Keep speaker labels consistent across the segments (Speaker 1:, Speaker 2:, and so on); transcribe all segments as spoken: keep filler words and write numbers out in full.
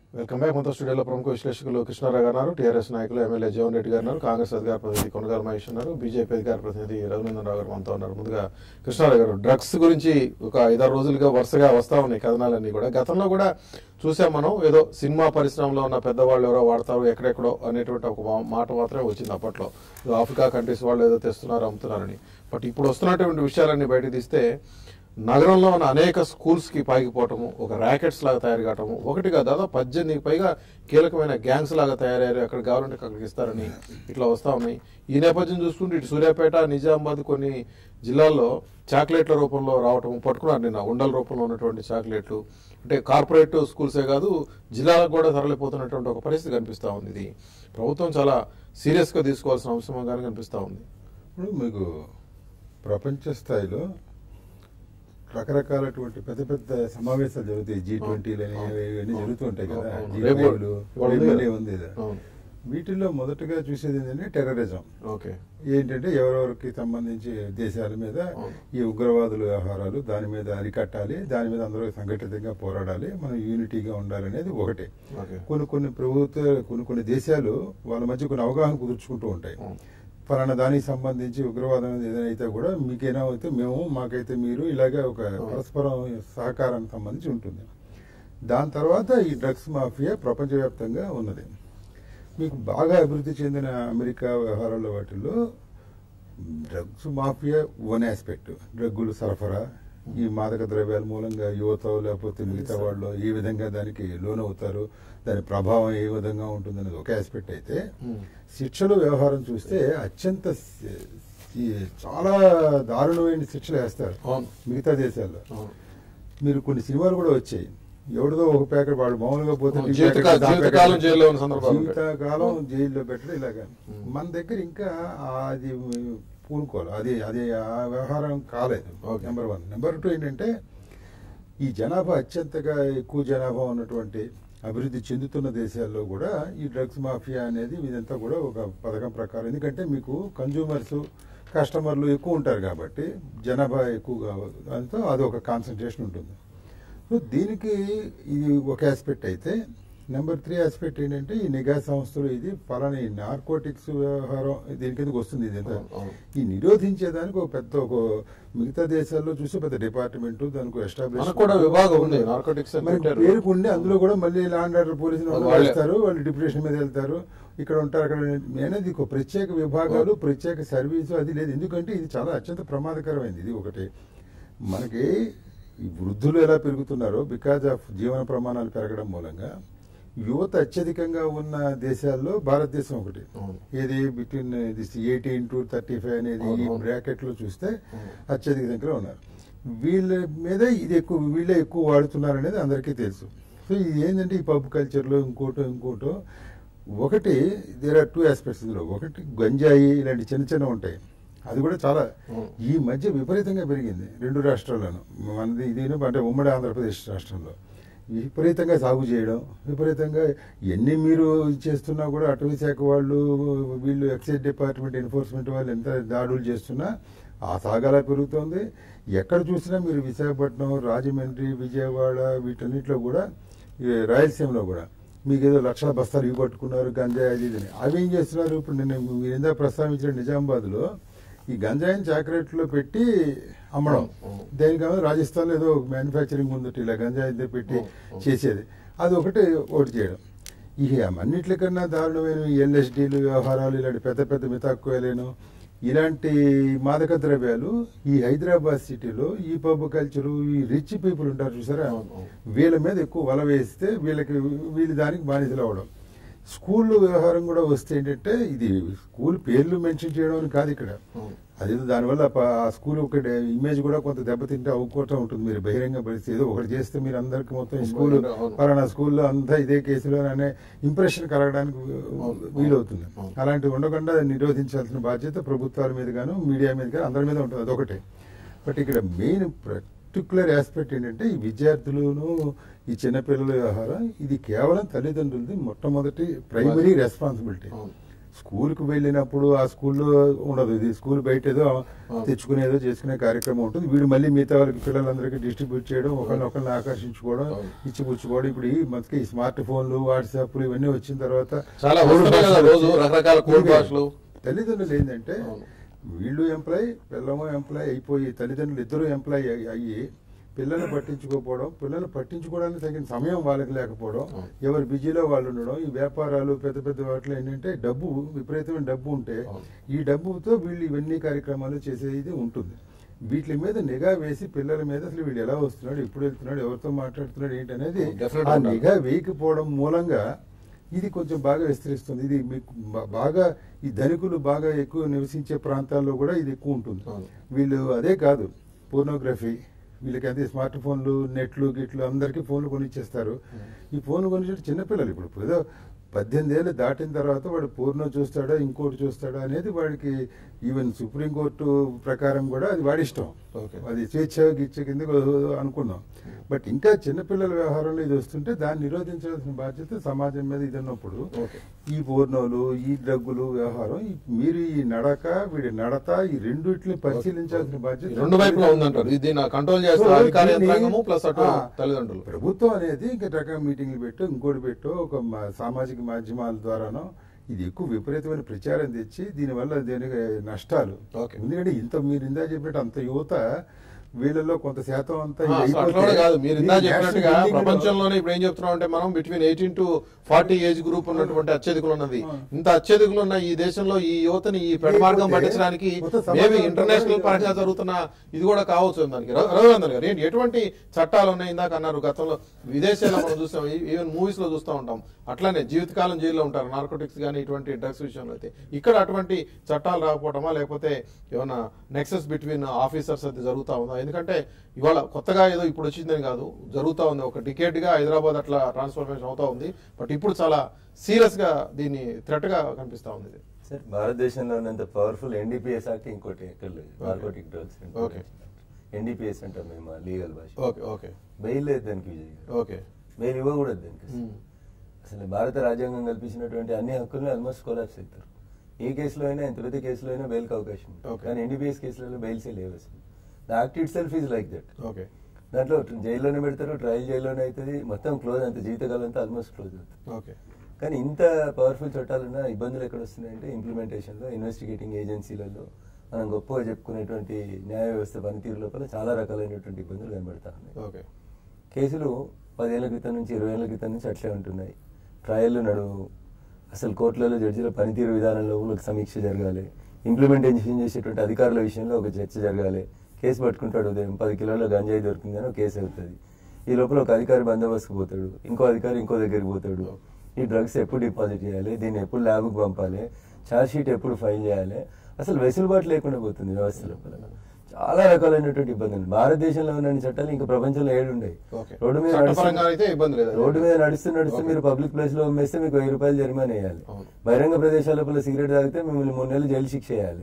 Speaker 1: Welcome back. మొత్తం స్టూడియోలో ప్రముఖ విశ్లేషకులు కృష్ణారావు గారు ఉన్నారు, టీఆర్ఎస్ నాయకులు ఎమ్మెల్యే జీవన్ రెడ్డి గారు ఉన్నారు, కాంగ్రెస్ అధికార ప్రతినిధి కొనగాల మహేష్ ఉన్నారు, బీజేపీ అధికార ప్రతినిధి రఘునందన్ రావు గారు మనతో ఉన్నారు. ముందుగా కృష్ణారావు గారు, డ్రగ్స్ గురించి ఒక ఐదారు రోజులుగా వరుసగా వస్తా ఉన్నాయి కథనాలన్నీ కూడా. గతంలో కూడా చూసాం మనం, ఏదో సినిమా పరిశ్రమలో ఉన్న పెద్దవాళ్ళు ఎవరో వాడతారు ఎక్కడెక్కడో అనేటువంటి ఒక మాట మాత్రమే వచ్చింది అప్పట్లో. ఆఫ్రికా కంట్రీస్ వాళ్ళు ఏదో తెస్తున్నారు అమ్ముతున్నారని. బట్ ఇప్పుడు వస్తున్నటువంటి విషయాలన్నీ బయట తీస్తే నగరంలో ఉన్న అనేక స్కూల్స్కి పాగిపోవటము, ఒక ర్యాకెట్స్ లాగా తయారు కావటము, ఒకటిగా దాదాపు పద్దెనిమిదికి పైగా కీలకమైన గ్యాంగ్స్ లాగా తయారయ్యారు, అక్కడ కావాలంటే అక్కడికి ఇస్తారని ఇట్లా వస్తూ ఉన్నాయి. ఈ నేపథ్యం చూసుకుంటే ఇటు సూర్యాపేట, నిజామాబాద్ కొన్ని జిల్లాల్లో చాక్లెట్ల రూపంలో రావటం పట్టుకున్నారు నిన్న, ఉండల రూపంలో ఉన్నటువంటి చాక్లెట్లు. అంటే కార్పొరేట్ స్కూల్సే కాదు, జిల్లాలకు కూడా తరలిపోతున్నటువంటి ఒక పరిస్థితి కనిపిస్తూ ఉంది. ఇది ప్రభుత్వం చాలా సీరియస్గా తీసుకోవాల్సిన అంశంగానే కనిపిస్తూ ఉంది.
Speaker 2: ఇప్పుడు మీకు ప్రపంచ స్థాయిలో రకరకాలటువంటి పెద్ద పెద్ద సమావేశాలు జరుగుతాయి, జీ ట్వంటీలు అని ఇవన్నీ జరుగుతూ ఉంటాయి కదా, జీ ఫైవ్లు ఉంది. వీటిల్లో మొదటగా చూసేది ఏంటంటే టెర్రరిజం.
Speaker 1: ఓకే,
Speaker 2: ఏంటంటే ఎవరెవరికి సంబంధించి దేశాల మీద ఈ ఉగ్రవాదుల వ్యవహారాలు, దాని మీద అరికట్టాలి, దాని మీద అందరూ సంఘటితంగా పోరాడాలి, మనం యూనిటీగా ఉండాలనేది ఒకటి. కొన్ని కొన్ని ప్రభుత్వ కొన్ని కొన్ని దేశాలు వాళ్ళ మధ్య కొన్ని అవగాహన కుదుర్చుకుంటూ ఉంటాయి. ఫలానా దానికి సంబంధించి ఉగ్రవాదం ఏదైతే కూడా మీకేమైతే మేము, మాకైతే మీరు, ఇలాగే ఒక పరస్పరం సహకారానికి సంబంధించి ఉంటుంది. దాని తర్వాత ఈ డ్రగ్స్ మాఫియా ప్రపంచవ్యాప్తంగా ఉన్నది. మీకు బాగా అభివృద్ధి చెందిన అమెరికా వ్యవహారాల వాటిల్లో డ్రగ్స్ మాఫియా వన్ ఆస్పెక్ట్, డ్రగ్గులు సరఫరా, ఈ మాదక ద్రవ్యాల మూలంగా యువత లేకపోతే మిగతా వాళ్ళు ఏ విధంగా దానికి లోనవుతారు, దాని ప్రభావం ఏ విధంగా ఉంటుంది అనేది ఒక ఆస్పెక్ట్ అయితే, శిక్షలు వ్యవహారం చూస్తే అత్యంత చాలా దారుణమైన శిక్షలు వేస్తారు మిగతా దేశాల్లో. మీరు కొన్ని సినిమాలు కూడా వచ్చాయి, ఎవరిదో ఒక ప్యాకెట్ వాడు మామూలుగా పోతే జీవితకాలం జైల్లో పెట్టడం ఇలాగా. మన దగ్గర ఇంకా అది పూనుకోవాలి, అది అది ఆ వ్యవహారం కాలేదు. Number one. నెంబర్ టూ ఏంటంటే, ఈ జనాభా అత్యంతగా ఎక్కువ జనాభా ఉన్నటువంటి అభివృద్ధి చెందుతున్న దేశాల్లో కూడా ఈ డ్రగ్స్ మాఫియా అనేది ఇదంతా కూడా ఒక పథకం ప్రకారం, ఎందుకంటే మీకు కన్జ్యూమర్స్ కస్టమర్లు ఎక్కువ ఉంటారు కాబట్టి జనాభా ఎక్కువగా, దాంతో అది ఒక కాన్సన్ట్రేషన్ ఉంటుంది. సో దీనికి ఇది ఒక ఆస్పెక్ట్ అయితే, నెంబర్ త్రీ ఆస్పెక్ట్ ఏంటంటే ఈ నిఘా సంస్థలు, ఇది పలానా ఈ నార్కోటిక్స్ వ్యవహారం దీని కిందకి వస్తుంది. ఇది ఈ నిరోధించేదానికి ఒక పెద్ద ఒక మిగతా దేశాల్లో చూసి పెద్ద డిపార్ట్మెంట్ దానికి ఎస్టాబ్లిష్
Speaker 1: విభాగం ఉంది, నార్కోటిక్స్
Speaker 2: పేరుకు ఉండి అందులో కూడా మళ్ళీ ల్యాండ్ ఆర్డర్ పోలీసులు వేస్తారు, వాళ్ళు డిప్యూటేషన్ మీద వెళ్తారు, ఇక్కడ ఉంటారు అక్కడ అనేది ఒక ప్రత్యేక విభాగాలు, ప్రత్యేక సర్వీసు అది లేదు. ఎందుకంటే ఇది చాలా అత్యంత ప్రమాదకరమైంది. ఇది ఒకటి. మనకి ఈ వృద్ధులు ఎలా పెరుగుతున్నారో బికాజ్ ఆఫ్ జీవన ప్రమాణాలు పెరగడం మూలంగా యువత అత్యధికంగా ఉన్న దేశాల్లో భారతదేశం ఒకటి. ఇది between this eighteen to thirty five అనేది ఈ బ్రాకెట్ లో చూస్తే అత్యధిక సంఖ్యలో ఉన్నారు. వీళ్ళ మీద ఇది ఎక్కువ, వీళ్ళే ఎక్కువ వాడుతున్నారు అనేది అందరికీ తెలుసు. సో ఇది ఏంటంటే ఈ పబ్ కల్చర్లో ఇంకోటో ఇంకోటో ఒకటి, దేర్ ఆర్ టూ ఆస్పెక్ట్స్ ఇందులో. ఒకటి గంజాయి ఇలాంటి చిన్న చిన్న ఉంటాయి, అది కూడా చాలా ఈ మధ్య విపరీతంగా పెరిగింది రెండు రాష్ట్రాల్లోనూ. మనది ఇది అంటే ఉమ్మడి ఆంధ్రప్రదేశ్ రాష్ట్రంలో విపరీతంగా సాగు చేయడం, విపరీతంగా ఎన్ని మీరు చేస్తున్నా కూడా అటవీ శాఖ వాళ్ళు, వీళ్ళు ఎక్సైజ్ డిపార్ట్మెంట్, ఎన్ఫోర్స్మెంట్ వాళ్ళు ఎంత దాడులు చేస్తున్నా ఆ సాగలా పెరుగుతోంది. ఎక్కడ చూసినా మీరు విశాఖపట్నం, రాజమండ్రి, విజయవాడ వీటన్నిటిలో కూడా, రాయలసీమలో కూడా మీకు ఏదో లక్షల బస్తాలు ఇవి పట్టుకున్నారు గంజాయి అది ఇది. అవి ఏం చేస్తున్నారు, ఇప్పుడు నేను మీరు ఎంత ప్రస్తావించిన నిజామాబాద్లో ఈ గంజాయిని చాక్లెట్లో పెట్టి అమ్మడం, దేనికన్నా రాజస్థాన్లో ఏదో మ్యానుఫ్యాక్చరింగ్ ఉందట ఇలా గంజాయి పెట్టి చేసేది, అది ఒకటి ఒకటి చేయడం. ఇక అన్నింటికన్నా దారుణమైన ఎల్ఎస్డీలు వ్యవహారాలు, ఇలాంటి పెద్ద పెద్ద మితాక్కువలేను ఇలాంటి మాదక ద్రవ్యాలు ఈ హైదరాబాద్ సిటీలో ఈ పబ్ కల్చరు, ఈ రిచ్ పీపుల్ ఉంటారు చూసారా, వీళ్ళ మీద ఎక్కువ వల వేస్తే వీళ్ళకి వీళ్ళు దానికి బానిసలు అవడం. స్కూల్ వ్యవహారం కూడా వస్తే ఏంటంటే, ఇది స్కూల్ పేర్లు మెన్షన్ చేయడం కాదు ఇక్కడ, అది దానివల్ల ఆ స్కూల్ ఒక ఇమేజ్ కూడా కొంత దెబ్బతింటే అవుకోవటం ఉంటుంది. మీరు బహిరంగ పరిస్థితి ఏదో ఒకటి చేస్తే మీరు అందరికి మొత్తం స్కూల్ పలానా స్కూల్లో అంతా ఇదే కేసులో అనే ఇంప్రెషన్ కలగడానికి వీలవుతుంది. అలాంటివి ఉండకుండా నిరోధించాల్సిన బాధ్యత ప్రభుత్వాల మీద గాను, మీడియా మీద కానీ అందరి మీద ఉంటుంది, అదొకటి. బట్ ఇక్కడ మెయిన్ పర్టికులర్ ఆస్పెక్ట్ ఏంటంటే, ఈ విద్యార్థులను, ఈ చిన్నపిల్లల వ్యవహారం ఇది కేవలం తల్లిదండ్రులది మొట్టమొదటి ప్రైమరీ రెస్పాన్సిబిలిటీ. స్కూల్కి వెళ్ళినప్పుడు ఆ స్కూల్లో ఉండదు, ఇది స్కూల్ బయట ఏదో తెచ్చుకునేదో చేసుకునే కార్యక్రమం ఉంటుంది. వీడు మళ్ళీ మిగతా వాళ్ళకి పిల్లలందరికీ డిస్ట్రిబ్యూట్ చేయడం, ఒకరినొకరిని ఆకర్షించుకోవడం, ఇచ్చిపుచ్చుకోవడం. ఇప్పుడు ఈ మనకి స్మార్ట్ ఫోన్లు, వాట్సాప్లు ఇవన్నీ వచ్చిన తర్వాత తల్లిదండ్రులు ఏంటంటే వీళ్ళు ఎంప్లాయ్, పిల్లమో ఎంప్లాయ్ అయిపోయి తల్లిదండ్రులు ఇద్దరు ఎంప్లాయ్ అయ్యి పిల్లల్ని పట్టించుకోకపోవడం, పిల్లలు పట్టించుకోవడానికి తగిన సమయం వాళ్ళకి లేకపోవడం, ఎవరి బిజీలో వాళ్ళు ఉండడం. ఈ వ్యాపారాలు పెద్ద పెద్ద వాటిలో ఏంటంటే డబ్బు, విపరీతమైన డబ్బు ఉంటే ఈ డబ్బుతో వీళ్ళు ఇవన్నీ కార్యక్రమాలు చేసేది ఉంటుంది. వీటి మీద నిఘా వేసి పిల్లల మీద అసలు వీడు ఎలా వస్తున్నాడు, ఎప్పుడు వెళ్తున్నాడు, ఎవరితో మాట్లాడుతున్నాడు ఏంటి అనేది ఆ నిఘా వేయకపోవడం మూలంగా ఇది కొంచెం బాగా విస్తరిస్తుంది. ఇది మీకు బాగా ఈ ధనికులు బాగా ఎక్కువ నివసించే ప్రాంతాల్లో కూడా ఇది ఎక్కువ ఉంటుంది. వీళ్ళు అదే కాదు, పోర్నోగ్రఫీ, వీళ్ళకి అదే స్మార్ట్ ఫోన్లు, నెట్లు గిట్లు అందరికీ ఫోన్లు కొనిచ్చేస్తారు. ఈ ఫోన్లు కొనిచ్చేట చిన్నపిల్లలు ఇప్పుడు ఏదో పద్దెనిమిది ఏళ్ళు దాటిన తర్వాత వాడు పూర్ణ చూస్తాడా ఇంకోటి చూస్తాడా అనేది వాడికి ఈవెన్ సుప్రీంకోర్టు ప్రకారం కూడా అది వాడి ఇష్టం, అది స్వేచ్ఛ గిచ్చ కింద అనుకున్నాం. బట్ ఇంకా చిన్నపిల్లల వ్యవహారంలో ఇది వస్తుంటే దాన్ని నిరోధించాల్సిన బాధ్యత సమాజం మీద ఇది ఉన్నప్పుడు ఈ పూర్ణోలు, ఈ డ్రగ్గులు వ్యవహారం, మీరు ఈ నడక, వీడి నడత, ఈ రెండిటిని పరిశీలించాల్సిన బాధ్యత
Speaker 1: రెండు వైపులా ఉందంటారు. ఇది కంట్రోల్ తల్లిదండ్రులు.
Speaker 2: ప్రభుత్వం అనేది ఇంకా రకం మీటింగ్లు పెట్టు, ఇంకోటి పెట్టు, ఒక సామాజిక మాధ్యమాల ద్వారానో ఇది ఎక్కువ విపరీతమైన ప్రచారం తెచ్చి దీనివల్ల దీనికి నష్టాలు. ఎందుకంటే ఇంత మీరు ఇందా చెప్పినట్టు అంత యువత వీళ్ళలో కొంత శాతం అంతా
Speaker 1: కాదు. మీరు ఇందా చెప్పినట్టుగా ప్రపంచంలోనే ఇప్పుడు ఏం చెప్తున్నాం అంటే మనం between eighteen to forty age group ఉన్నటువంటి అత్యధికులు ఉన్నది. ఇంత అత్యధికులు ఉన్న ఈ దేశంలో ఈ యువతని ఈ పెద్ద మార్గం పట్టించడానికి మేబీ ఇంటర్నేషనల్ పరంగా జరుగుతున్న ఇది కూడా కావచ్చు. దానికి రఘునందన్ గారు ఏంటి ఎటువంటి చట్టాలు ఉన్నాయి? ఇందాక అన్నారు గతంలో విదేశాల్లో మనం చూస్తాం, ఈవెన్ మూవీస్ లో చూస్తూ ఉంటాం. అట్లానే జీవితకాలం జైల్లో ఉంటారు నార్కోటిక్స్ కానీ ఇటువంటి డ్రగ్స్ విషయంలో. అయితే ఇక్కడ అటువంటి చట్టాలు రాకపోవటమా, లేకపోతే ఏమన్నా నెక్సెస్ బిట్వీన్ ఆఫీసర్స్ అది జరుగుతూ ఉందా? ఎందుకంటే ఇవాళ కొత్తగా ఏదో ఇప్పుడు వచ్చిందని కాదు, జరుగుతూ ఉంది. ఒక డికేడ్ గా హైదరాబాద్ అట్లా ట్రాన్స్ఫర్మేషన్ అవుతా ఉంది. బట్ ఇప్పుడు చాలా సీరియస్ గా దీన్ని థ్రెట్ గా కనిపిస్తా ఉంది.
Speaker 3: సార్ భారతదేశంలో ఉన్నంత పవర్ఫుల్ ఎన్డీపీఎస్ యాక్ట్ ఇంకోటి ఎక్కడ లేదు. నార్కోటిక్ డ్రగ్స్ ఎన్డీపీఎస్ అంటాం మేము లీగల్ భాష.
Speaker 1: ఓకే ఓకే
Speaker 3: బెయిల్ లేదు దానికి, విజయ్
Speaker 1: ఓకే బెయిల్
Speaker 3: ఇవ్వకూడదు దానికి. అసలు భారత రాజ్యాంగం కల్పించినటువంటి అన్ని హక్కులను ఆల్మోస్ట్ కొలాప్స్ అవుతారు. ఏ కేసులో అయినా, ఎంత పెద్ద కేసులో అయినా బెయిల్కి అవకాశం ఉంది. కానీ ఎన్డీపీఎస్ కేసులలో బెయిల్సే లేవు అసలు. The act itself is like that.
Speaker 1: Okay
Speaker 3: దాంట్లో జైల్లోనే పెడతారు, ట్రయల్ జైల్లోనే అవుతుంది, మొత్తం క్లోజ్, అంత జీవితకాలం అంతా ఆల్మోస్ట్ క్లోజ్ అవుతుంది.
Speaker 1: ఓకే
Speaker 3: కానీ ఇంత పవర్ఫుల్ చట్టాలున్న ఇబ్బందులు ఎక్కడ వస్తున్నాయంటే ఇంప్లిమెంటేషన్లో, ఇన్వెస్టిగేటింగ్ ఏజెన్సీలలో మనం గొప్పగా చెప్పుకునేటువంటి న్యాయ వ్యవస్థ పనితీరు లోపల చాలా రకాలైనటువంటి ఇబ్బందులు కనబడతా ఉన్నాయి.
Speaker 1: ఓకే
Speaker 3: కేసులు పదేళ్ల క్రితం నుంచి ఇరవై ఏళ్ల క్రితం నుంచి అట్లే ఉంటున్నాయి. ట్రయల్ నడువు, అసలు కోర్టులలో జడ్జిల పనితీరు విధానంలో ఒక సమీక్ష జరగాలి, ఇంప్లిమెంటేషన్ చేసేటువంటి అధికారుల విషయంలో ఒక చర్చ జరగాలి. కేసు పట్టుకుంటాడు, ఉదయం పది కిలోల గంజాయి దొరికిందని ఒక కేసు అవుతుంది. ఈ లోపల ఒక అధికారి బందోబస్తుకు పోతాడు, ఇంకో అధికారి ఇంకో దగ్గరికి పోతాడు. ఈ డ్రగ్స్ ఎప్పుడు డిపాజిట్ చేయాలి, దీన్ని ఎప్పుడు ల్యాబ్కి పంపాలి, ఛార్జ్ షీట్ ఎప్పుడు ఫైల్ చేయాలి, అసలు వెసులుబాటు లేకుండా పోతుంది వ్యవస్థ లోపల. చాలా రకాలైనటువంటి ఇబ్బందులు. భారతదేశంలో ఉన్న చట్టాలు ఇంకా ప్రపంచంలో ఏడు ఉన్నాయి. రోడ్డు మీద రోడ్డు మీద నడుస్తూ నడుస్తూ మీరు పబ్లిక్ ప్లేస్ లో అమ్మేస్తే మీకు వెయ్యి రూపాయలు జరిమానా వేయాలి. బహిరంగ ప్రదేశాల లోపల సిగరెట్ తాగితే మిమ్మల్ని మూడు నెలలు జైలు శిక్ష వేయాలి.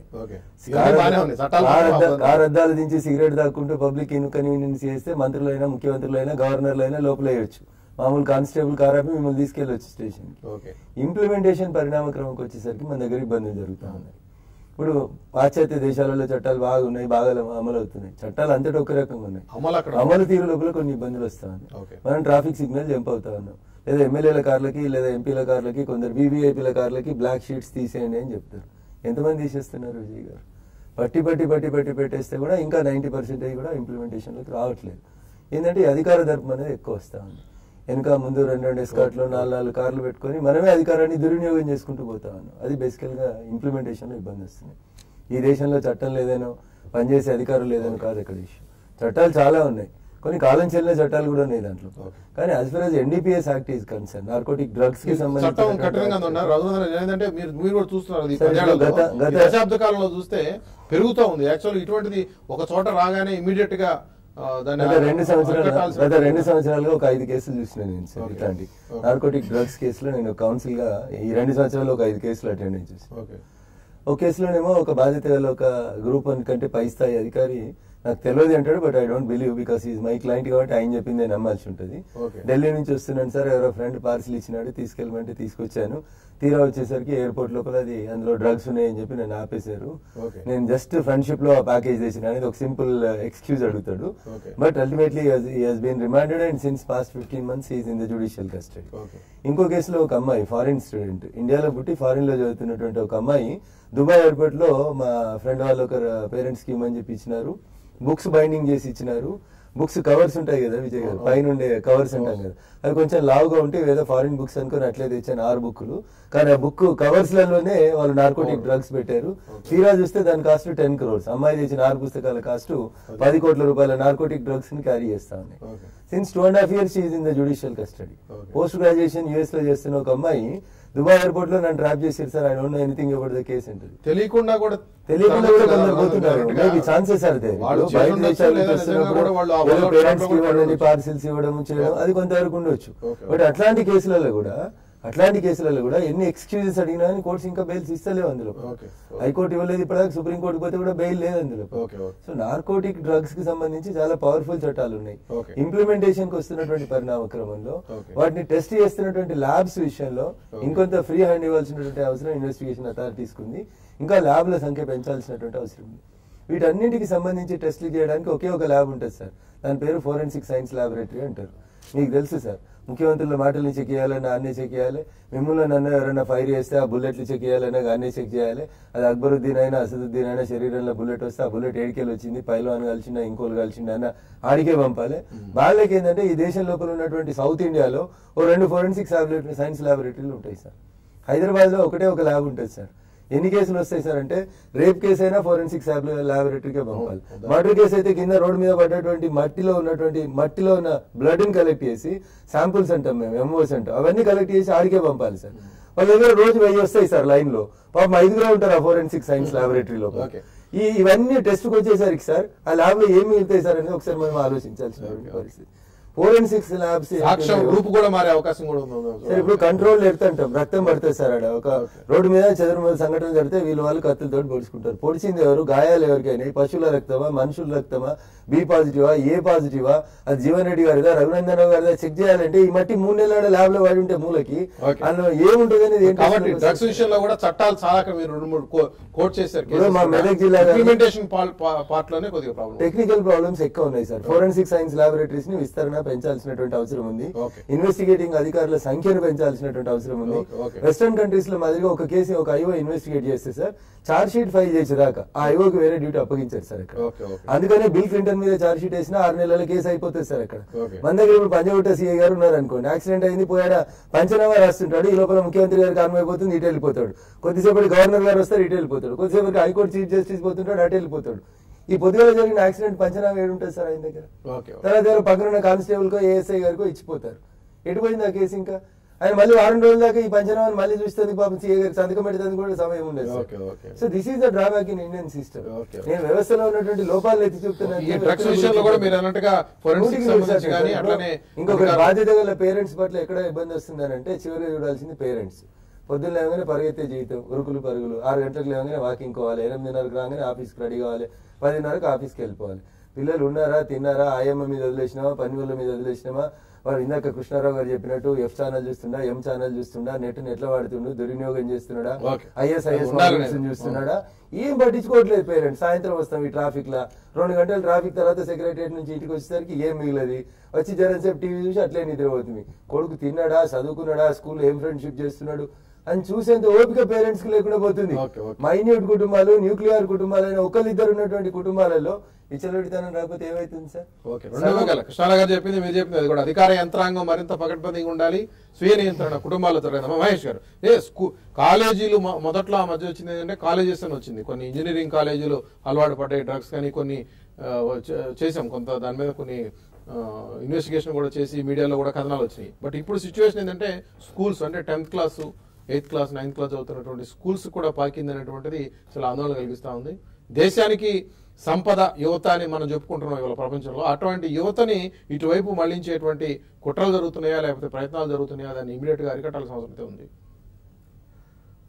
Speaker 3: కార్ అద్దాలు దించి సిగరెట్ తాక్కుంటూ పబ్లిక్ ఇన్కన్వీనియన్స్ చేస్తే మంత్రులైనా, ముఖ్యమంత్రులైనా, గవర్నర్లైనా లోపల వేయచ్చు. మామూలు కానిస్టేబుల్ కార్ ఆపి మిమ్మల్ని తీసుకెళ్ళొచ్చు స్టేషన్. ఇంప్లిమెంటేషన్ పరిణామక్రమంకి వచ్చేసరికి మన దగ్గర ఇబ్బందులు జరుగుతూ ఉన్నాయి. ఇప్పుడు పాశ్చాత్య దేశాలలో చట్టాలు బాగా ఉన్నాయి, బాగా అమలు అవుతున్నాయి. చట్టాలు అంతటా ఒక రకంగా ఉన్నాయి, అమలు తీరు లోపల కొన్ని ఇబ్బందులు వస్తా ఉన్నాయి. మనం ట్రాఫిక్ సిగ్నల్ జంప్ అవుతా ఉన్నాం, లేదా ఎమ్మెల్యేల కార్లకి లేదా ఎంపీల కార్లకి, కొందరు బీవీఐపీల కార్లకి బ్లాక్ షీట్స్ తీసేయండి అని చెప్తారు. ఎంతమంది తీసేస్తున్నారు విజయ్ గారు? పట్టి పట్టి పట్టి పట్టి పెట్టేస్తే కూడా ఇంకా నైన్టీ పర్సెంటేజ్ కూడా ఇంప్లిమెంటేషన్లోకి రావట్లేదు. ఏంటంటే ఈ అధికార దర్పం అనేది ఎక్కువ వస్తా ఉంది. వెనుక ముందు రెండు రెండు ఎస్కార్ట్లు, నాలుగు నాలుగు కార్లు పెట్టుకొని మనమే అధికారాన్ని దుర్వినియోగం చేసుకుంటూ పోతా ఉన్నాం. అది బేసికల్గా ఇంప్లిమెంటేషన్లో ఇబ్బంది వస్తుంది. ఈ దేశంలో చట్టం లేదనో, పనిచేసే అధికారులు లేదనో కాదు ఇక్కడ ఇష్యూ. చట్టాలు చాలా ఉన్నాయి, కొన్ని కాలం చెల్లిన చట్టాలు కూడా ఉన్నాయి దాంట్లో. కానీ as far as NDPS act is concern, narcotic drugs కి సంబంధించి
Speaker 1: దశాబ్ద కాలంలో చూస్తే పెరుగుతూ ఉంది. యాక్చువల్ ఇటువంటిది ఒక చోట రాగానే ఇమీడియట్ గా
Speaker 3: రెండు సంవత్సరాలు గత రెండు సంవత్సరాలుగా ఒక ఐదు కేసులు చూసిన నేను సార్. ఇట్లాంటి నార్కోటిక్ డ్రగ్స్ కేసులో నేను కౌన్సిల్ గా ఈ రెండు సంవత్సరాలు ఒక ఐదు కేసులు అటెండ్ చేసి, ఒక కేసులోనేమో ఒక బాధిత గల ఒక గ్రూప్ వన్ కంటే పై స్థాయి అధికారి నాకు తెలియదు అంటాడు, but I don't believe because is my client కాబట్టి ఆయన చెప్పిందే నమ్మాల్సి ఉంటుంది. ఢిల్లీ నుంచి వస్తున్నాను సార్, ఎవరో ఫ్రెండ్ పార్సిల్ ఇచ్చినాడు తీసుకెళ్ళమంటే తీసుకొచ్చాను. తీరా వచ్చేసరికి ఎయిర్పోర్ట్ లోపల అది అందులో డ్రగ్స్ ఉన్నాయని చెప్పి నన్ను ఆపేశారు. నేను జస్ట్ ఫ్రెండ్షిప్ లో ప్యాకేజ్ చేసిన అనేది ఒక సింపుల్ ఎక్స్క్యూజ్ అడుగుతాడు. But ultimately has been remanded and since past fifteen months is in the judicial custody. ఇంకో కేసులో ఒక అమ్మాయి ఫారిన్ స్టూడెంట్, ఇండియాలో పుట్టి ఫారిన్ లో చదువుతున్నటువంటి ఒక అమ్మాయి దుబాయ్ ఎయిర్పోర్ట్ లో మా ఫ్రెండ్ వాళ్ళు ఒక పేరెంట్స్ కి ఇవ్వమని చెప్పి ఇచ్చినారు. బుక్స్ బైండింగ్ చేసి ఇచ్చినారు. బుక్స్ కవర్స్ ఉంటాయి కదా విజయ్ గారు, పైన ఉండే కవర్స్ అంటాం కదా, అవి కొంచెం లావుగా ఉంటే ఏదో ఫారిన్ బుక్స్ అనుకుని అట్లే తెచ్చాను ఆరు బుక్లు. కానీ ఆ బుక్ కవర్స్ లలోనే వాళ్ళు నార్కోటిక్ డ్రగ్స్ పెట్టారు. తీరా చూస్తే దాని కాస్ట్ టెన్ క్రోర్స్. అమ్మాయి తెచ్చిన ఆరు పుస్తకాల కాస్ట్ పది కోట్ల రూపాయల నార్కోటిక్ డ్రగ్స్ ని క్యారీ చేస్తా ఉన్నాయి. Since two and half years is in the judicial custody. Post graduation US లో చేస్తున్న ఒక అమ్మాయి దుబాయ్ ఎయిర్పోర్ట్ లో నన్ను ట్రాప్ చేసారు sir, I don't know anything about the case అంటే
Speaker 1: తెలియకుండా కూడా
Speaker 3: తెలియకుండా కూడా కొందరు పోతున్నారు. మేబీ ఛాన్సెస్ ఆడితే బయట దేశాలు పేరెంట్స్ కి ఇవ్వడం, పార్సిల్స్ ఇవ్వడం చేయడం అది కొంతవరకు ఉండొచ్చు. బట్ అట్లాంటి కేసులలో కూడా అట్లాంటి కేసులలో కూడా ఎన్ని ఎక్స్క్యూజెస్ అడిగినా కానీ కోర్ట్స్ ఇంకా బెయిల్స్ ఇస్తలేవు అందులో. హైకోర్టు ఇవ్వలేదు, ఇప్పటిదాకా సుప్రీం కోర్టు పోతే కూడా బెయిల్ లేదు అందులో. సో నార్కోటిక్ డ్రగ్స్ కి సంబంధించి చాలా పవర్ఫుల్ చట్టాలు ఉన్నాయి. ఇంప్లిమెంటేషన్ కి వస్తున్నటువంటి పరిణామ క్రమంలో వాటిని టెస్ట్ చేస్తున్నటువంటి ల్యాబ్స్ విషయంలో ఇంకొంత ఫ్రీ హ్యాండ్ ఇవ్వాల్సినటువంటి అవసరం ఇన్వెస్టిగేషన్ అథారిటీస్ ఉంది. ఇంకా ల్యాబ్ల సంఖ్య పెంచాల్సినటువంటి అవసరం ఉంది. వీటన్నింటికి సంబంధించి టెస్టులు చేయడానికి ఒకే ఒక ల్యాబ్ ఉంటుంది సార్, దాని పేరు ఫోరెన్సిక్ సైన్స్ ల్యాబొరేటరీ అంటారు. మీకు తెలుసు సార్, ముఖ్యమంత్రుల మాటల్ని చెక్ చేయాలన్నా అన్నీ చెక్ చేయాలి. మిమ్మల్ని నన్ను ఎవరైనా ఫైర్ చేస్తే ఆ బుల్లెట్లు చెక్ చేయాలన్నా అన్నీ చెక్ చేయాలి. అది అక్బరుద్దీన్ అయినా అసదుద్దీన్ అయినా శరీరంలో బుల్లెట్ వస్తే ఆ బుల్లెట్ ఏడికేలు వచ్చింది, పైల్వాన్ కలిసిండా ఇంకోలు కలిసిండా అన్న ఆడికే పంపాలి. వాళ్ళకి ఏంటంటే ఈ దేశం లోపల ఉన్నటువంటి సౌత్ ఇండియాలో ఓ రెండు ఫోరెన్సిక్ సైన్స్ ల్యాబొరేటరీలు ఉంటాయి సార్. హైదరాబాద్ లో ఒకటే ఒక ల్యాబ్ ఉంటుంది సార్. ఎన్ని కేసులు వస్తాయి సార్ అంటే, రేప్ కేసు అయినా ఫోరెన్సిక్ ల్యాబొరేటరీకే పంపాలి. మర్డర్ కేసు అయితే కింద రోడ్డు మీద పడ్డటువంటి మట్టిలో ఉన్నటువంటి మట్టిలో ఉన్న బ్లడ్ ని కలెక్ట్ చేసి శాంపుల్స్ అంటాం మేము, ఎంఓస్ అంటాం, అవన్నీ కలెక్ట్ చేసి ఆడికే పంపాలి సార్. వాళ్ళ దగ్గర రోజు వెయ్యి వస్తాయి సార్ లైన్ లో. పాపం ఐదుగురే ఉంటారు ఆ ఫోరెన్సిక్ సైన్స్ ల్యాబొరేటరీలో. ఈ ఇవన్నీ టెస్ట్ వచ్చేసరికి సార్ ఆ ల్యాబ్ లో ఏమి మిగులుతాయి సార్ అనేది ఒకసారి మనం ఆలోచించాల్సిన పరిస్థితి. ఫోరెన్సిక్స్ ల్యాబ్స్
Speaker 1: రూపు కూడా మారే అవకాశం కూడా ఉంది.
Speaker 3: ఇప్పుడు కంట్రోల్ ఎడుతుంటాం, రక్తం పడుతుంది సార్. ఆడ ఒక రోడ్డు మీద చదురు సంఘటన జరిగితే వీళ్ళు వాళ్ళు కత్తులతో పొడుచుకుంటారు. పొడిచింది ఎవరు, గాయాలు ఎవరికైనా, పశువుల రక్తమా మనుషుల రక్తమా, బి పాజిటివా ఏ పాజిటివా, అది జీవన్ రెడ్డి గారిదా రఘునందన్ రావు గారిదా చెక్ చేయాలంటే ఈ మట్టి మూడు నెలల ల్యాబ్ లో వాడి ఉంటే మూలకి అందులో ఏముంటుంది అనేది.
Speaker 1: డ్రగ్స్ విషయంలో కూడా చట్టాలు చాలా రెండు మూడు కోట్ చేశారు.
Speaker 3: మా మెదక్ జిల్లా
Speaker 1: పార్ట్ లోనే కొద్దిగా ప్రాబ్లం,
Speaker 3: టెక్నికల్ ప్రాబ్లమ్స్ ఎక్కువ ఉన్నాయి సార్. ఫోరెన్సిక్ సైన్స్ ల్యాబొరేటరీస్ ని విస్తరణ పెంచాల్సినటువంటి అవసరం ఉంది. ఇన్వెస్టిగేటింగ్ అధికారుల సంఖ్యను పెంచాల్సినటువంటి అవసరం ఉంది. వెస్టర్న్ కంట్రీస్ లో మాదిరిగా ఒక కేసు ఒక ఐఓ ఇన్వెస్టిగేట్ చేస్తే సార్ చార్జ్ షీట్ ఫైల్ చేసేదాకా ఆ ఐఓకి వేరే డ్యూటీ అప్పగించారు సార్ అక్కడ. అందుకనే బిల్ క్లింటన్ మీద చార్జ్ షీట్ వేసినా ఆరు నెలల కేసు అయిపోతుంది సార్ అక్కడ. మన దగ్గర ఇప్పుడు పంజగుట్ట సీఐ గారు ఉన్నారు అనుకోండి, యాక్సిడెంట్ అయింది పోయాడా పంచనామా రాస్తుంటాడు, ఈ లోపల ముఖ్యమంత్రి గారికి అనుమైపోతుంది ఇటు వెళ్ళిపోతాడు, కొద్దిసేపటి గవర్నర్ గారు వస్తారు ఇటు వెళ్ళిపోతాడు, కొద్దిసేపటి హైకోర్టు చీఫ్ జస్టిస్ పోతుంటాడు అటు వెళ్ళిపోతాడు. ఈ పొద్దుగా జరిగిన యాక్సిడెంట్ పంచనామా ఏడు ఉంటుంది సార్ ఆయన దగ్గర. తర్వాత పక్కన కానిస్టేబుల్ కో ఏఎస్ఐ గారికో ఇచ్చిపోతారు. ఎటుపోయింది ఆ కేసు? ఇంకా ఆయన మళ్ళీ వారం రోజుల దాకా ఈ పంచనామాన్ని మళ్ళీ చూస్తుంది పాపం సీఏ గారికి సంతకం పెట్టడానికి కూడా సమయం ఉండదు. So this is the drawback in Indian system. నేను వ్యవస్థలో ఉన్నటువంటి లోపాలను ఎత్తి చూపుతున్నాను. ఇంకొక బాధ్యత గల పేరెంట్స్ పట్ల ఎక్కడ ఇబ్బంది వస్తుందనంటే చివరిగా చూడాల్సింది పేరెంట్స్. పొద్దున్న లేవగానే పరిగెత్తే జీవితం, ఉరుకులు పరుగులు, ఆరు గంటలకు లేవగానే వాకింగ్ పోవాలి, ఎనిమిదిన్నరకు రాగానే ఆఫీస్కి రెడీ కావాలి, పదిన్నరకు ఆఫీస్కి వెళ్ళిపోవాలి. పిల్లలు ఉన్నారా, తిన్నారా, ఆయమ్మ మీద వదిలేసినామా, పని వాళ్ళ మీద వదిలేసినామా, వాడు ఇందాక కృష్ణారావు గారు చెప్పినట్టు ఎఫ్ ఛానల్ చూస్తుండా, ఎం ఛానల్ చూస్తుండా, నెట్ ఎట్లా వాడుతుండు, దుర్వినియోగం చేస్తున్నాడా, ఐఎస్ ఐఎస్ చూస్తున్నాడా, ఏం పట్టించుకోవట్లేదు పేరెంట్స్. సాయంత్రం వస్తాం ఈ ట్రాఫిక్ లా, రెండు గంటలు ట్రాఫిక్ తర్వాత సెక్రటరియట్ నుంచి ఇంటికి వచ్చేసరికి ఏం మిగిలది, వచ్చి జరం సేపు టీవీ చూసి అట్లే నిద్రపోతుంది. కొడుకు తిన్నాడా, చదువుకున్నాడా, స్కూల్లో ఏం ఫ్రెండ్షిప్ చేస్తున్నాడు అని చూసేంత ఓపిక పేరెంట్స్ కి లేకుండా పోతుంది. మైన్యూట్ కుటుంబాలు, న్యూక్లియర్ కుటుంబాలైన ఒకరిద్దరు ఉన్నటువంటి కుటుంబాలలో విచ్చలవిడితనం రాకపోతే ఏమైతుంది సార్?
Speaker 1: కృష్ణారావు గారు చెప్పింది మీరు చెప్పింది అది కూడా అధికార యంత్రాంగం మరింత పకడ్బందీగా ఉండాలి, స్వీయ నియంత్రణ కుటుంబాలతో. మహేష్ గారు, ఏ స్కూల్ కాలేజీలు మొదట్లో ఆ మధ్య వచ్చింది ఏంటంటే కాలేజెస్ అని వచ్చింది, కొన్ని ఇంజనీరింగ్ కాలేజీలు అలవాటు పడ్డాయి డ్రగ్స్ కానీ కొన్ని చేసాం కొంత, దాని మీద కొన్ని ఇన్వెస్టిగేషన్ కూడా చేసి మీడియాలో కూడా కథనాలు వచ్చినాయి. బట్ ఇప్పుడు సిచ్యువేషన్ ఏంటంటే స్కూల్స్ అంటే tenth class eighth class ninth class చదువుతున్నటువంటి స్కూల్స్ కూడా పాకింది అనేటువంటిది చాలా ఆందోళన కలిగిస్తూ ఉంది. దేశానికి సంపద యువత అని మనం చెప్పుకుంటున్నాం ఇవాళ ప్రపంచంలో, అటువంటి యువతని ఇటువైపు మళ్లించేటువంటి కుట్రలు జరుగుతున్నాయా లేకపోతే ప్రయత్నాలు జరుగుతున్నాయా, దాన్ని ఇమీడియట్ గా అరికట్టాల్సిన అవసరం ఉంది.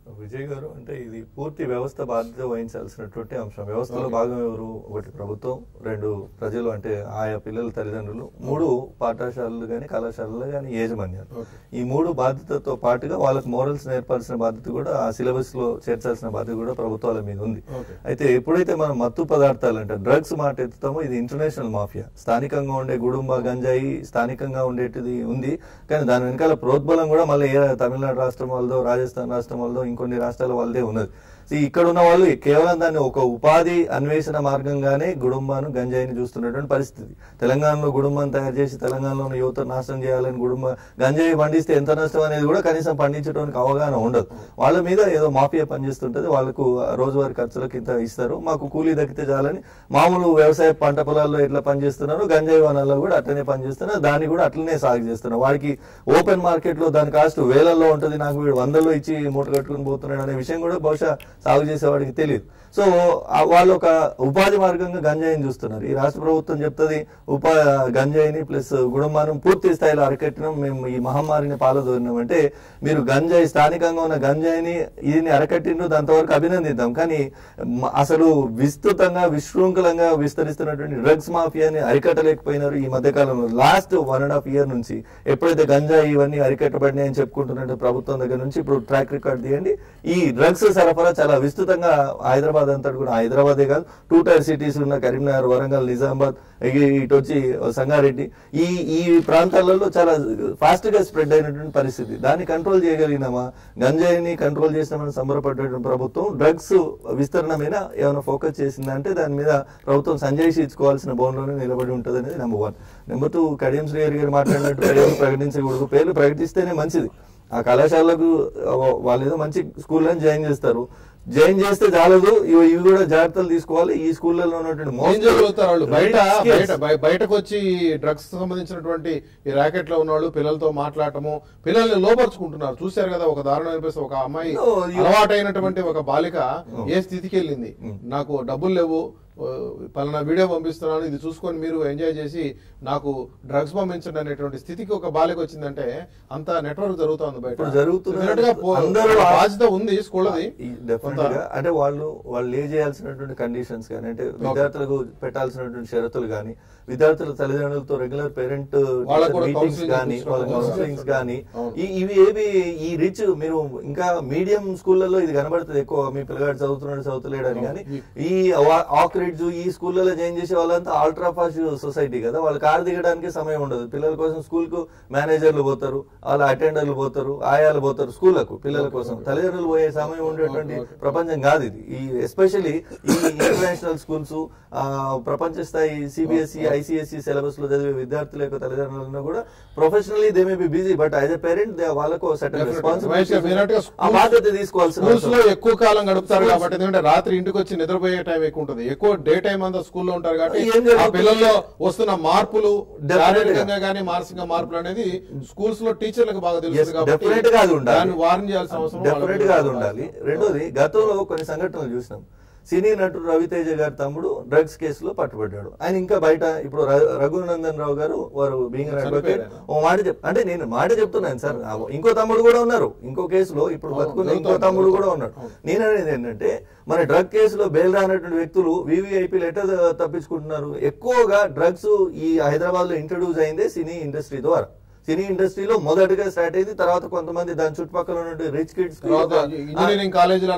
Speaker 4: విజయ్ గారు, అంటే ఇది పూర్తి వ్యవస్థ బాధ్యత వహించాల్సినటువంటి అంశం. వ్యవస్థలో భాగం ఎవరు? ఒకటి ప్రభుత్వం, రెండు ప్రజలు అంటే ఆయా పిల్లల తల్లిదండ్రులు, మూడు పాఠశాలలు కానీ కళాశాలలు కానీ యాజమాన్యాలు. ఈ మూడు బాధ్యతతో పాటుగా వాళ్ళకి మోరల్స్ నేర్పాల్సిన బాధ్యత కూడా, ఆ సిలబస్ లో చేర్చాల్సిన బాధ్యత కూడా ప్రభుత్వాల మీద ఉంది. అయితే ఎప్పుడైతే మనం మత్తు పదార్థాలు అంటే డ్రగ్స్ మాట ఎత్తుతామో, ఇది ఇంటర్నేషనల్ మాఫియా. స్థానికంగా ఉండే గుడుంబ గంజాయి స్థానికంగా ఉండేటిది ఉంది, కానీ దాని వెనకాల ప్రోద్బలం కూడా మళ్ళీ ఏ తమిళనాడు రాష్ట్రం వాళ్ళదో, రాజస్థాన్ రాష్ట్రం వాళ్ళదో, ఇంకొన్ని రాష్ట్రాల వాళ్ళదే ఉన్నది. ఇక్కడ ఉన్న వాళ్ళు కేవలం దాన్ని ఒక ఉపాధి అన్వేషణ మార్గంగానే గుడుంబాను గంజాయిని చూస్తున్నటువంటి పరిస్థితి. తెలంగాణలో గుడుంబాన్ని తయారు చేసి తెలంగాణలో యువత నాశనం చేయాలని గుడుంబ గంజాయి పండిస్తే ఎంత నష్టం అనేది కూడా కనీసం పండించడానికి అవగాహన ఉండదు. వాళ్ళ మీద ఏదో మాఫియా పనిచేస్తుంటది, వాళ్ళకు రోజువారీ ఖర్చులకు ఇంత ఇస్తారు, మాకు కూలీ దక్కితే చాలని మామూలు వ్యవసాయ పంట పొలాల్లో ఎట్లా పనిచేస్తున్నారు, గంజాయి వనాల్లో కూడా అట్లనే పనిచేస్తున్నారు, దాన్ని కూడా అట్లనే సాగు చేస్తున్నారు. వాడికి ఓపెన్ మార్కెట్ లో దాని కాస్ట్ వేలల్లో ఉంటుంది, నాకు వీడు వందల్లో ఇచ్చి మూట కట్టుకుని పోతున్నాడు అనే విషయం కూడా బహుశా సాగు చేసేవాడికి తెలియదు. సో వాళ్ళు ఒక ఉపాధి మార్గంగా గంజాయిని చూస్తున్నారు. ఈ రాష్ట్ర ప్రభుత్వం చెప్తుంది ఉపా గంజాయిని ప్లస్ గుడుంబాను పూర్తి స్థాయిలో అరికట్టినాం, మేము ఈ మహమ్మారిని పాల్గొన్నాం అంటే, మీరు గంజాయి స్థానికంగా ఉన్న గంజాయిని ఇది అరకట్టిండ్రు, దాంతవరకు అభినందిద్దాం. కానీ అసలు విస్తృతంగా విశృంఖలంగా విస్తరిస్తున్నటువంటి డ్రగ్స్ మాఫియాని అరికట్టలేకపోయినారు ఈ మధ్య కాలంలో. Last one and half year నుంచి ఎప్పుడైతే గంజాయి ఇవన్నీ అరికట్టబడినాయని చెప్పుకుంటున్నట్టు ప్రభుత్వం దగ్గర నుంచి ఇప్పుడు ట్రాక్ రికార్డ్ తీయండి. ఈ డ్రగ్స్ సరఫరా చాలా విస్తృతంగా హైదరాబాద్ అంతా కూడా, హైదరాబాదే కాదు టూ టైర్ సిటీస్ ఉన్న కరీంనగర్, వరంగల్, నిజామాబాద్, ఇటు వచ్చి సంగారెడ్డి, ఈ ఈ ప్రాంతాలలో చాలా ఫాస్ట్ గా స్ప్రెడ్ అయినటువంటి పరిస్థితి. దాన్ని కంట్రోల్ చేయగలిగినామా? గంజాయిని కంట్రోల్ చేసినామని సంబరపడేటువంటి ప్రభుత్వం డ్రగ్స్ విస్తరణ మీద ఏమైనా ఫోకస్ చేసిందంటే దాని మీద ప్రభుత్వం సంజయ్ ఇచ్చుకోవాల్సిన బోన్లోనే నిలబడి ఉంటుంది అనేది number one. Number two, Kadiyam Srihari గారు మాట్లాడినట్టు పేర్లు ప్రకటించకూడదు. పేర్లు ప్రకటిస్తేనే మంచిది. ఆ కళాశాలకు వాళ్ళు ఏదో మంచి స్కూళ్ళని జాయిన్ చేస్తారు, జాయిన్ చేస్తే చాలదు, ఇవి కూడా జాగ్రత్తలు తీసుకోవాలి. ఈ స్కూళ్ళలో ఉన్నటువంటి
Speaker 1: బయట బయటకు వచ్చి డ్రగ్స్ సంబంధించినటువంటి ఈ ర్యాకెట్ లో ఉన్న వాళ్ళు పిల్లలతో మాట్లాడటము, పిల్లల్ని లోపరుచుకుంటున్నారు. చూశారు కదా, ఒక దారుణం అనిపిస్తే ఒక అమ్మాయి అలవాటైనటువంటి ఒక బాలిక ఏ స్థితికి వెళ్ళింది, నాకు డబ్బులు లేవు, పలానా వీడియో పంపిస్తున్నాను, ఇది చూసుకొని మీరు ఎంజాయ్ చేసి నాకు డ్రగ్స్ పంపించండి అనేటువంటి స్థితికి ఒక బాలిక వచ్చిందంటే అంత నెట్వర్క్ జరుగుతుంది బయట. జరుగుతున్నట్టుగా బాధ్యత ఉంది స్కూల్ది.
Speaker 4: అంటే వాళ్ళు వాళ్ళు ఏ చేయాల్సినటువంటి కండిషన్స్ కానీ, అంటే విద్యార్థులకు పెట్టాల్సినటువంటి షరతులు కానీ, విద్యార్థుల తల్లిదండ్రులతో రెగ్యులర్ పేరెంట్ మీటింగ్స్ కానీ, వాళ్ళ కౌన్సిలింగ్స్ కానీ, ఇవి ఏవి ఈ రిచ్ మీరు ఇంకా మీడియం స్కూళ్లలో ఇది కనబడుతుంది ఎక్కువ. మీ పిల్లగాడు చదువుతున్నాడు చదువుతలేడు అని. కానీ ఈ ఆక్రిడ్జ్ ఈ స్కూళ్ళలో జాయిన్ చేసే వాళ్ళంతా అల్ట్రా ఫాస్ట్ సొసైటీ కదా, వాళ్ళు కారు దిగడానికి సమయం ఉండదు. పిల్లల కోసం స్కూల్ కు మేనేజర్లు పోతారు, వాళ్ళ అటెండర్లు పోతారు, ఆయాలు పోతారు స్కూళ్లకు పిల్లల కోసం. తల్లిదండ్రులు పోయే సమయం ఉండేటువంటి ప్రపంచం కాదు ఇది. ఈ ఎస్పెషల్లీ ఈ ఇంటర్నేషనల్ స్కూల్స్, ప్రపంచ స్థాయి సిబిఎస్ఈ ఐసిఎస్ఈ సిలబస్ లో చదివే విద్యార్థుల యొక్క తల్లిదండ్రులను కూడా professionally they may be busy, but as a parent వాళ్ళకు సర్టెన్ రెస్పాన్సిబిలిటీ, ఆ బాధ్యత తీసుకోవాల్సిన.
Speaker 1: ఎక్కువ కాలం గడుపుతారు కాబట్టి, ఎందుకంటే రాత్రి ఇంటికి వచ్చి నిద్రపోయే టైం ఎక్కువ ఉంటుంది, ఎక్కువ డే టైం అంతా స్కూల్లో ఉంటారు కాబట్టి ఆ పిల్లల్లో వస్తున్న మార్పులు శారీరకంగా కానీ మానసిక మార్పులు అనేది స్కూల్స్ లో టీచర్లకు బాగా తెలుస్తుంది కాబట్టి వార్న్ చేయాల్సిన అవసరం
Speaker 4: డెఫినెట్ గా ఉండాలి. రెండోది, గతంలో కొన్ని సంఘటనలు చూసినాం. సినీ నటుడు రవితేజ గారి తమ్ముడు డ్రగ్స్ కేసులో పట్టుబడ్డాడు. ఆయన ఇంకా బయట ఇప్పుడు రఘునందన్ రావు గారు వారు బీయింగ్ అడ్వకేట్ ఓ మాట చెప్ అంటే నేను మాట చెప్తున్నాను సార్, ఇంకో తమ్ముడు కూడా ఉన్నారు ఇంకో కేసులో, ఇప్పుడు బతుకున్న ఇంకో తమ్ముడు కూడా ఉన్నాడు. నేను అనేది ఏంటంటే, మన డ్రగ్ కేసులో బెయిల్ రానటువంటి వ్యక్తులు వివిఐపీలు ఎట్లా తప్పించుకుంటున్నారు? ఎక్కువగా డ్రగ్స్ ఈ హైదరాబాద్ లో ఇంట్రడ్యూస్ అయిందే సినీ ఇండస్ట్రీ ద్వారా. సినీ ఇండస్ట్రీలో మొదటిగా స్టార్ట్ అయింది, తర్వాత కొంతమంది దాని చుట్టుపక్కల ఉన్న రిచ్ కిడ్స్
Speaker 1: ఇంజనీరింగ్ కాలేజీలో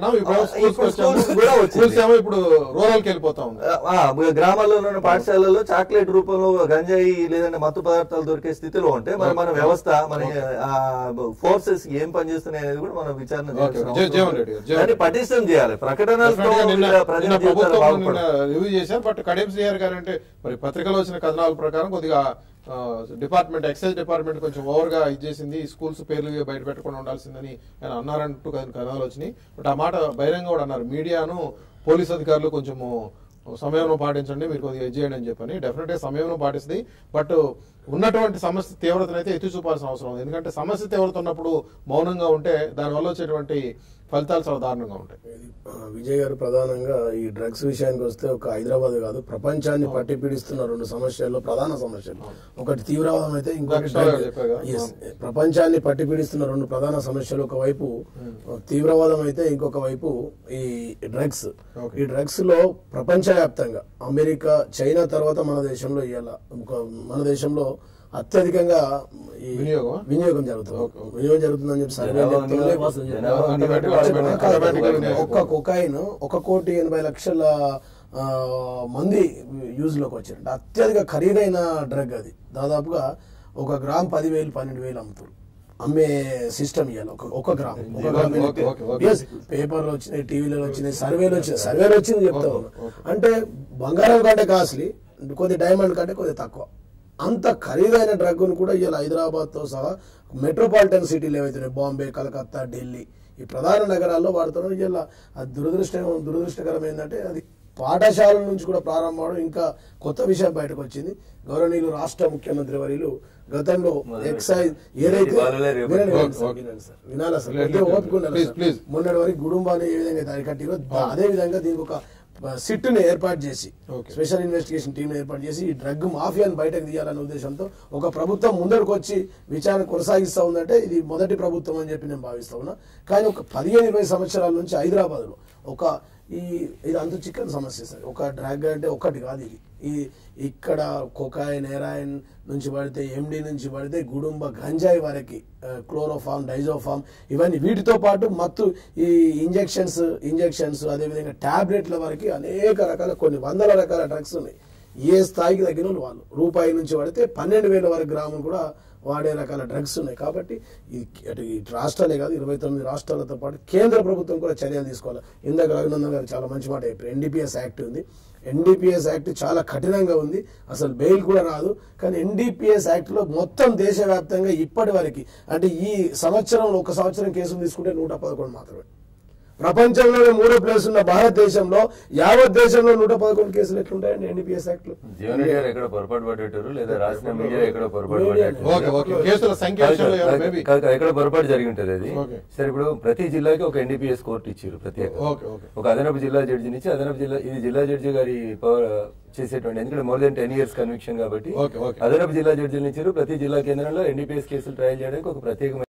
Speaker 1: ఇప్పుడు రూరల్ కి వెళ్ళిపోతాం.
Speaker 4: గ్రామాల్లో ఉన్న పాఠశాలలో చాక్లెట్ రూపంలో గంజాయి లేదంటే మత్తు పదార్థాలు దొరికే స్థితిలో ఉంటే మన మన వ్యవస్థ, మన ఫోర్సెస్ ఏం పనిచేస్తున్నాయి అనేది కూడా మనం విచారణ చేయాలి, పటిష్టం చేయాలి. ప్రకటనలతో
Speaker 1: రివ్యూ చేశారు. బట్ కడియం శ్రీహరి గారు అంటే మరి పత్రికలో వచ్చిన కథనాల ప్రకారం కొద్దిగా డిపార్ట్మెంట్ ఎక్సైజ్ డిపార్ట్మెంట్ కొంచెం ఓవర్ గా ఇచ్చేసింది, స్కూల్స్ పేర్లు బయట పెట్టకుండా ఉండాల్సిందని ఆయన అన్నారంటూ కథనాలు వచ్చినాయి. బట్ ఆ మాట బహిరంగ కూడా అన్నారు, మీడియాను పోలీస్ అధికారులు కొంచెము సమయంలో పాటించండి, మీరు కొద్దిగా చేయండి అని చెప్పని. డెఫినెట్ గా సమయంలో పాటిస్తుంది. బట్ ఉన్నటువంటి సమస్య తీవ్రతనైతే ఎత్తి చూపాల్సిన అవసరం ఉంది. ఎందుకంటే సమస్య తీవ్రత ఉన్నప్పుడు మౌనంగా ఉంటే దానివల్ల వచ్చేటువంటి ఫలితాలు చాలా దారుణంగా ఉంటాయి.
Speaker 5: విజయ్ గారు ప్రధానంగా ఈ డ్రగ్స్ విషయానికి వస్తే ఒక హైదరాబాద్ కాదు, ప్రపంచాన్ని పట్టి పీడిస్తున్న రెండు సమస్యల్లో ప్రధాన సమస్యలు, ఒకటి తీవ్రవాదం అయితే ఇంకొకటి ప్రపంచాన్ని పట్టి పీడిస్తున్న రెండు ప్రధాన సమస్యలు, ఒకవైపు తీవ్రవాదం అయితే ఇంకొక వైపు ఈ డ్రగ్స్. ఈ డ్రగ్స్ లో ప్రపంచవ్యాప్తంగా అమెరికా, చైనా తర్వాత మన దేశంలో ఇవాళ మన దేశంలో అత్యధికంగా ఈ వినియోగం జరుగుతుంది. వినియోగం జరుగుతుందని చెప్పి సర్వే ఒక్క కొకాయిన్ ఒక కోటి ఎనభై లక్షల మంది యూజ్ లోకి వచ్చారు. అత్యధిక ఖరీదైన డ్రగ్ అది. దాదాపుగా ఒక గ్రామ్ పదివేలు పన్నెండు వేలు అమ్ముతారు. అమ్మే సిస్టమ్ ఇవ్వాలి ఒక గ్రామ్. పేపర్లు వచ్చినాయి, టీవీలో వచ్చినాయి, సర్వేలు వచ్చినాయి. సర్వేలు వచ్చింది చెప్తా ఉన్నా. అంటే బంగారం కంటే కాస్ట్లీ, కొద్ది డైమండ్ కంటే కొద్ది తక్కువ. అంత ఖరీదైన డ్రగ్ ను కూడా ఇలా హైదరాబాద్ తో సహా మెట్రోపాలిటన్ సిటీలు ఏవైతున్నాయి, బాంబే, కలకత్తా, ఢిల్లీ, ఈ ప్రధాన నగరాల్లో వాడుతున్నారు. ఇలా అది దురదృష్టం దురదృష్టకరం ఏంటంటే అది పాఠశాలల నుంచి కూడా ప్రారంభం అవడం. ఇంకా కొత్త విషయం బయటకు వచ్చింది. గౌరవనీయులు రాష్ట్ర ముఖ్యమంత్రి వర్యులు గతంలో ఎక్సైజ్ ఏదైతే వినాలా సార్, ఓపుకున్నారు మొన్నటి వరకు గుడుంబాన్ని ఏ విధంగా అరికట్టిరో అదే విధంగా దీనికి ఒక సిట్ ని ఏర్పాటు చేసి, స్పెషల్ ఇన్వెస్టిగేషన్ టీం ఏర్పాటు చేసి ఈ డ్రగ్ మాఫియాను బయటకు తీయాలనే ఉద్దేశంతో ఒక ప్రభుత్వం ముందరకు వచ్చి విచారణ కొనసాగిస్తా ఉందంటే ఇది మొదటి ప్రభుత్వం అని చెప్పి నేను భావిస్తా ఉన్నా. కానీ ఒక పదిహేను ఇరవై సంవత్సరాల నుంచి హైదరాబాద్ లో ఒక ఈ ఇది అంత చిక్కని సమస్య సార్. ఒక డ్రగ్ అంటే ఒకటి కాదు ఇది. ఈ ఇక్కడ కొకాయిన్, హెరాయిన్ నుంచి పడితే, ఎండి నుంచి పడితే గుడుంబ గంజాయి వరకు, క్లోరోఫామ్, డైజోఫామ్, ఇవన్నీ వీటితో పాటు మత్తు ఈ ఇంజెక్షన్స్ ఇంజెక్షన్స్ అదేవిధంగా టాబ్లెట్ల వరకు అనేక రకాల కొన్ని వందల రకాల డ్రగ్స్ ఉన్నాయి. ఏ స్థాయికి తగ్గిన వాళ్ళు రూపాయి నుంచి పడితే పన్నెండు వేల వరకు గ్రాములు కూడా వాడే రకాల డ్రగ్స్ ఉన్నాయి. కాబట్టి అటు ఈ రాష్ట్రాలే కాదు, ఇరవై తొమ్మిది రాష్ట్రాలతో పాటు కేంద్ర ప్రభుత్వం కూడా చర్యలు తీసుకోవాలి. ఇందాక రఘునందన్ గారు చాలా మంచి మాట చెప్పారు. ఎన్డీపీఎస్ యాక్ట్ ఉంది. ఎన్డీపీఎస్ యాక్ట్ చాలా కఠినంగా ఉంది, అసలు బెయిల్ కూడా రాదు. కానీ ఎన్డీపీఎస్ యాక్ట్ లో మొత్తం దేశవ్యాప్తంగా ఇప్పటి వరకు అంటే ఈ సంవత్సరంలో ఒక సంవత్సరం కేసులు తీసుకుంటే నూట పదకొండు మాత్రమే. ప్రపంచంలోనే మూడో ప్లేస్ ఉన్న భారతదేశంలో యావత్ దేశంలో నూట పదకొండు కేసులు ఎట్లుంటాయండి ఎన్డీపీఎస్ యాక్ట్ లో?
Speaker 3: జీవన్ రెడ్డి గారు ఎక్కడ పొరపాటు పడ్డారు లేదా రాష్ట్ర మీడియా ఎక్కడ పొరపాటు ఎక్కడ పొరపాటు జరిగి ఉంటది అది. సరే, ఇప్పుడు ప్రతి జిల్లాకి ఒక ఎన్డీపీఎస్ కోర్టు ఇచ్చారు ప్రత్యేక. ఒక అదనపు జిల్లా జడ్జి నుంచి అదనపు జిల్లా ఇది జిల్లా జడ్జి గారి చేసేటువంటి, ఎందుకంటే more than ten years conviction కాబట్టి అదనపు జిల్లా జడ్జిలు ఇచ్చారు. ప్రతి జిల్లా కేంద్రంలో ఎన్డీపీఎస్ కేసులు ట్రయల్ చేయడానికి ఒక ప్రత్యేక